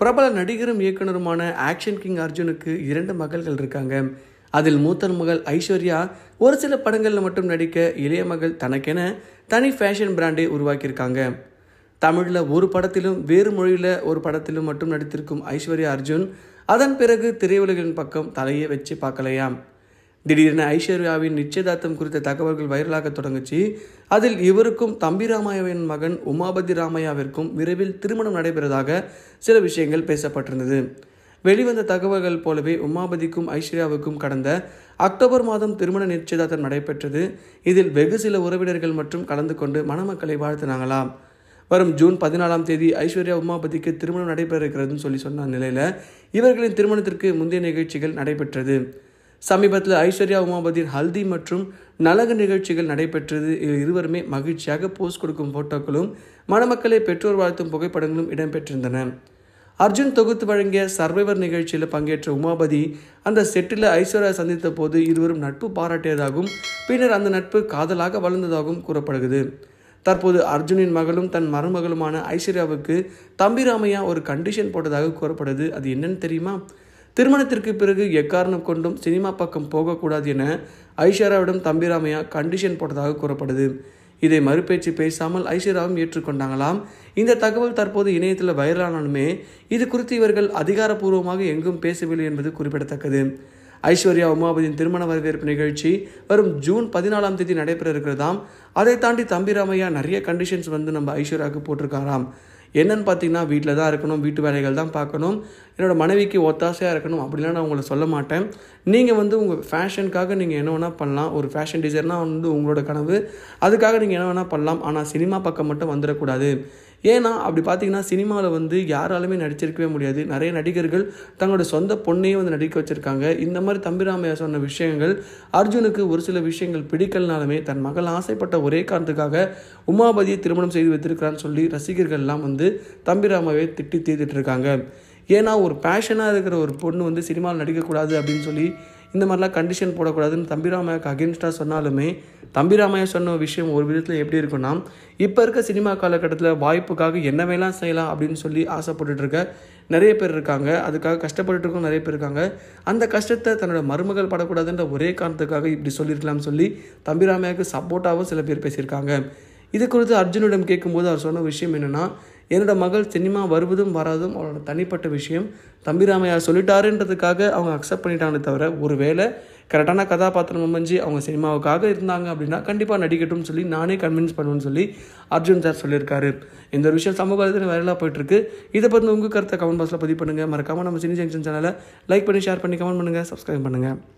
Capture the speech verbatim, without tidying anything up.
பிரபல நடிகரும் இயக்குனருமான action king அர்ஜுனுக்கு இரண்டு மகள்கள் இருக்காங்க. அதில் மூத்த மகள் ஐஸ்வர்யா ஒரு சில படங்களில் மட்டும் நடிக்க, இளைய மகள் தனக்கென தனி ஃபேஷன் பிராண்டை உருவாக்கியிருக்காங்க. தமிழில் ஒரு படத்திலும் வேறு மொழியில் ஒரு படத்திலும் மட்டும் நடித்திருக்கும் ஐஸ்வர்யா அர்ஜுன் அதன் பிறகு திரையுலகின் பக்கம் தலையை வச்சு பார்க்கலையாம். திடீரென ஐஸ்வர்யாவின் நிச்சயதார்த்தம் குறித்த தகவல்கள் வைரலாக தொடங்குச்சு. அதில் இவருக்கும் தம்பி ராமையாவின் மகன் உமாபதி ராமையாவிற்கும் விரைவில் திருமணம் நடைபெறுவதாக சில விஷயங்கள் பேசப்பட்டிருந்தது. வெளிவந்த தகவல்கள் போலவே உமாபதிக்கும் ஐஸ்வர்யாவுக்கும் கடந்த அக்டோபர் மாதம் திருமண நிச்சயதார்த்தம் நடைபெற்றது. இதில் வெகு சில உறவினர்கள் மற்றும் கலந்து கொண்டு மணமக்களை வாழ்த்தினாங்களாம். வரும் ஜூன் பதினாலாம் தேதி ஐஸ்வர்யா உமாபதிக்கு திருமணம் நடைபெற இருக்கிறதுன்னு சொல்லி சொன்ன நிலையில் இவர்களின் திருமணத்திற்கு முந்தைய நிகழ்ச்சிகள் நடைபெற்றது. சமீபத்தில் ஐஸ்வர்யா உமாபதியின் ஹல்தி மற்றும் நலங்கு நிகழ்ச்சிகள் நடைபெற்றது. இருவருமே மகிழ்ச்சியாக போஸ்ட் கொடுக்கும் போட்டோக்களும் மணமக்களை பெற்றோர் வாழ்த்தும் புகைப்படங்களும் இடம்பெற்றிருந்தன. அர்ஜுன் தொகுத்து வழங்கிய சர்வைவர் நிகழ்ச்சியில் பங்கேற்ற உமாபதி அந்த செட்டில் ஐஸ்வர்யா சந்தித்த போது இருவரும் நட்பு பாராட்டியதாகவும் பின்னர் அந்த நட்பு காதலாக வளர்ந்ததாகவும் கூறப்படுகிறது. தற்போது அர்ஜுனின் மகளும் தன் மருமகளுமான ஐஸ்வர்யாவுக்கு தம்பி ராமையா ஒரு கண்டிஷன் போட்டதாக கூறப்படுது. அது என்னன்னு தெரியுமா? திருமணத்திற்கு பிறகு எக்காரணம் கொண்டும் சினிமா பக்கம் போகக்கூடாது என ஐஸ்வர்யாவிடம் தம்பி ராமையா கண்டிஷன் போட்டதாக கூறப்படுது. இதை மறுபேச்சு பேசாமல் ஐஸ்வர்யாவும் ஏற்றுக்கொண்டாங்களாம். இந்த தகவல் தற்போது இணையத்தில் வைரலானாலுமே இது குறித்து இவர்கள் அதிகாரப்பூர்வமாக எங்கும் பேசவில்லை என்பது குறிப்பிடத்தக்கது. ஐஸ்வர்யா உமாபதியின் திருமண வரவேற்பு நிகழ்ச்சி வரும் ஜூன் பதினாலாம் தேதி நடைபெற இருக்கிறதாம். அதை தாண்டி தம்பி ராமையா நிறைய கண்டிஷன்ஸ் வந்து நம்ம ஐஸ்வர்யாவுக்கு போட்டிருக்காராம். என்னன்னு பார்த்தீங்கன்னா, வீட்டில் தான் இருக்கணும், வீட்டு வேலைகள் தான் பார்க்கணும், என்னோடய மனைவிக்கு ஒத்தாசையாக இருக்கணும், அப்படிலாம் நான் உங்களை சொல்ல மாட்டேன். நீங்கள் வந்து உங்கள் ஃபேஷனுக்காக நீங்கள் என்ன வேணால் பண்ணலாம். ஒரு ஃபேஷன் டிசைனர்னால் வந்து உங்களோட கனவு, அதுக்காக நீங்கள் என்ன வேணால் பண்ணலாம். ஆனால் சினிமா பக்கம் மட்டும் வந்துடக்கூடாது. ஏன்னா அப்படி பார்த்தீங்கன்னா சினிமாவில் வந்து யாராலுமே நடிச்சிருக்கவே முடியாது. நிறைய நடிகர்கள் தங்களோட சொந்த பொண்ணையும் வந்து நடிக்க வச்சுருக்காங்க. இந்த மாதிரி தம்பி ராமையா சொன்ன விஷயங்கள் அர்ஜுனுக்கு ஒரு சில விஷயங்கள் பிடிக்கலனாலுமே தன் மகள் ஆசைப்பட்ட ஒரே காரணத்துக்காக உமாபதியை திருமணம் செய்து வைத்திருக்கிறான்னு சொல்லி ரசிகர்கள்லாம் வந்து தம்பி ராமையாவை திட்டி தீர்த்துட்டு இருக்காங்க. ஏன்னா ஒரு பேஷனாக இருக்கிற ஒரு பொண்ணு வந்து சினிமாவில் நடிக்கக்கூடாது அப்படின்னு சொல்லி இந்த மாதிரிலாம் கண்டிஷன் போடக்கூடாதுன்னு தம்பி ராமையாவுக்கு அகென்ஸ்டாக சொன்னாலுமே தம்பி ராமையா சொன்ன விஷயம் ஒரு விதத்தில் எப்படி இருக்குன்னா, இப்போ இருக்க சினிமா காலகட்டத்தில் வாய்ப்புக்காக என்ன வேணாம் செய்யலாம் அப்படின்னு சொல்லி ஆசைப்பட்டுட்டு இருக்க நிறைய பேர் இருக்காங்க. அதுக்காக கஷ்டப்பட்டுட்டு இருக்கவும் நிறைய பேர் இருக்காங்க. அந்த கஷ்டத்தை தன்னோட மருமகள் படக்கூடாதுன்ற ஒரே காரணத்துக்காக இப்படி சொல்லியிருக்கலாம்னு சொல்லி தம்பி ராமையாவுக்கு சப்போர்ட்டாகவும் சில பேர் பேசியிருக்காங்க. இது குறித்து அர்ஜுனிடம் கேட்கும்போது அவர் சொன்ன விஷயம் என்னென்னா, என்னோட மகள் சினிமா வருவதும் வராதும் அவரோட தனிப்பட்ட விஷயம். தம்பி ராமையா சொல்லிட்டாருன்றதுக்காக அவங்க அக்செப்ட் பண்ணிட்டாங்களே தவிர, ஒரு வேளை கரெக்டான கதாபாத்திரம் அமைஞ்சு அவங்க சினிமாவுக்காக இருந்தாங்க அப்படின்னா கண்டிப்பாக நடிக்கட்டும்னு சொல்லி நானே கன்வின்ஸ் பண்ணுவேன்னு சொல்லி அர்ஜுன் சார் சொல்லியிருக்காரு. இந்த ஒரு விஷயம் சமூக வலைதளத்தில் வைரலாக போயிட்டுருக்கு. இதை பற்றி உங்கள் கருத்தை கமெண்ட் பாக்ஸில் பதிவு பண்ணுங்கள். மறக்காமல் நம்ம சினி ஜங்ஷன் சேனலை லைக் பண்ணி ஷேர் பண்ணி கமெண்ட் பண்ணுங்கள், சப்ஸ்கிரைப் பண்ணுங்கள்.